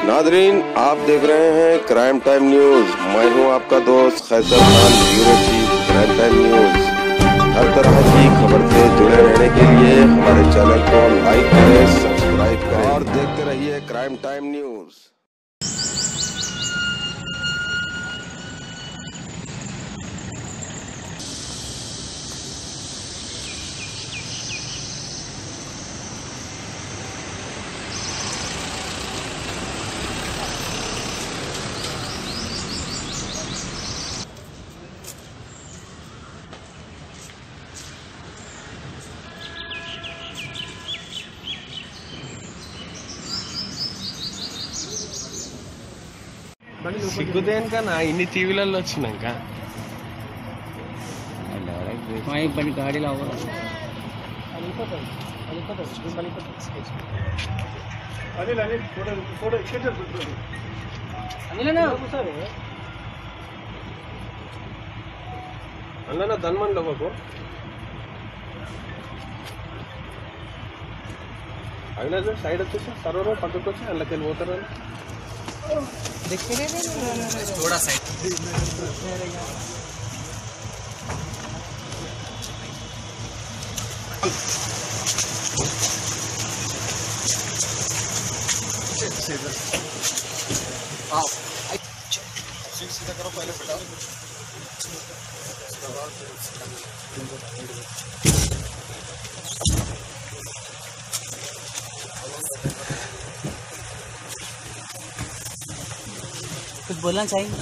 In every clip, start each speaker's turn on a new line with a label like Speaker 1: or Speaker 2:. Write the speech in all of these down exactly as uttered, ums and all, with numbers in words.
Speaker 1: Nadreen, आप देख रहे हैं क्राइम टाइम न्यूज। मैं हूं आपका दोस्त Qaisar Khan, bureau chief crime time news. हर तरह की खबर से जुड़े रहने के लिए हमारे चैनल को लाइक करें, सब्सक्राइब करें और देखते रहिए क्राइम टाइम न्यूज।
Speaker 2: సిగ్గుదేనికా నా ఇన్ని టీవీలలో వచ్చినాక
Speaker 3: పని గాడీలో అవ్వాలి
Speaker 2: అన్న ధన్మన్ లోపకు అయినా సైడ్ వచ్చేసి సర్వర్ పక్కకు వచ్చి అందులోకి వెళ్ళి పోతారు थोड़ा साइड सीधा करो पहले बेटा
Speaker 3: कुछ बोलना चाहिए।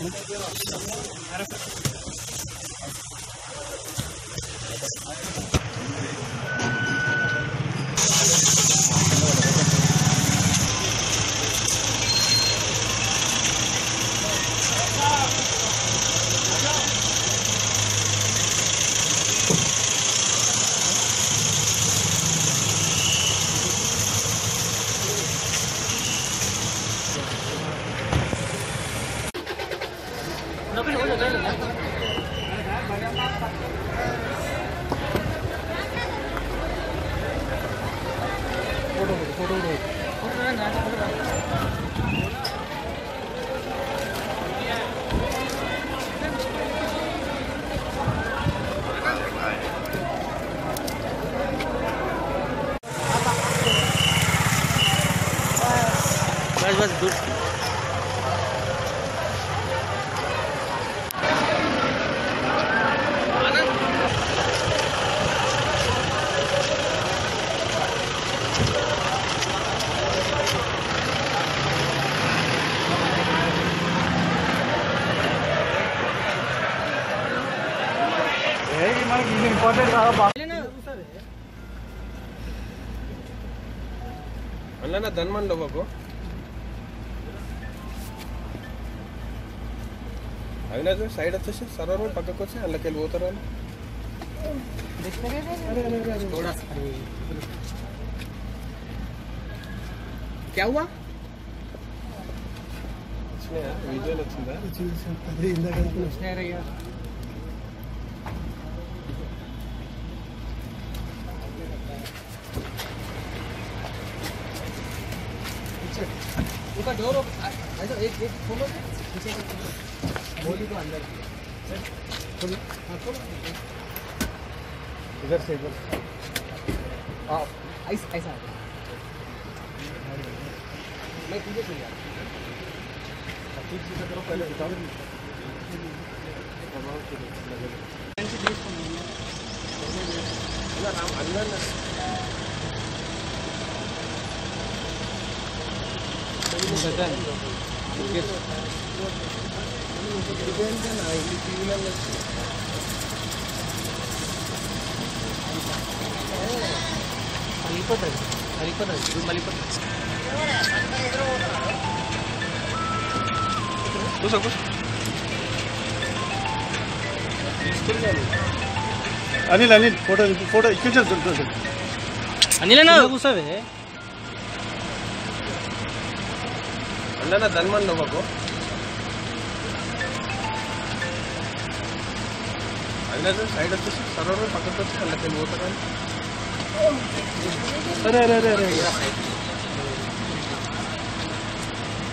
Speaker 3: बस बस दूर
Speaker 2: అన్న ధన్మన్ లోపకు అయినా సైడ్ వచ్చేసి సర్వర్ పక్కకు వచ్చి అందులోకి వెళ్ళి పోతారు क्या हुआ विजुअल వచ్చిందా उसका डोर ऐसा एक एक खोलो पीछे बोली को अंदर खोलो हाँ खोलो इधर से इधर हाँ ऐसा ऐसा मैं तुझे चल यार अब तुझ चीज़ें करो पहले बताओ राम अंदर
Speaker 3: మలిపోతుంది మలిపోతుంది ఇది మలిపోతుంది
Speaker 2: కూర్చో కూర్చో
Speaker 4: అనిల్ అనిల్ ఫోటో ఫోటో ఇక్కడ చదువుతుంది
Speaker 3: అనిల్ కూర్చోవే
Speaker 2: అన్న ధన్మన్ లోపకు అయినా సైడ్ వచ్చేసి సర్వర్ పక్కకు వచ్చి అందులోకి వెళ్ళి పోతారు
Speaker 4: అరే అరే అరే అరే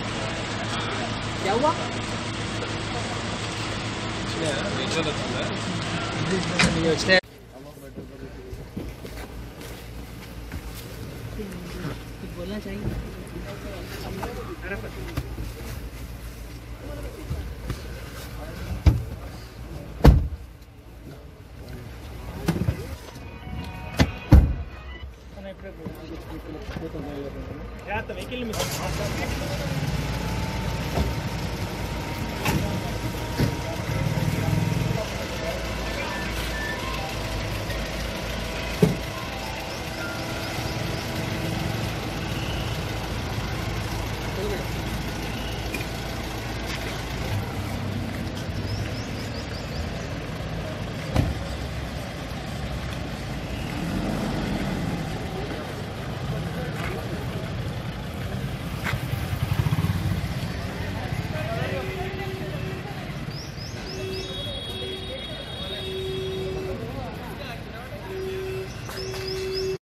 Speaker 2: क्या हुआ? कुछ बोलना चाहिए?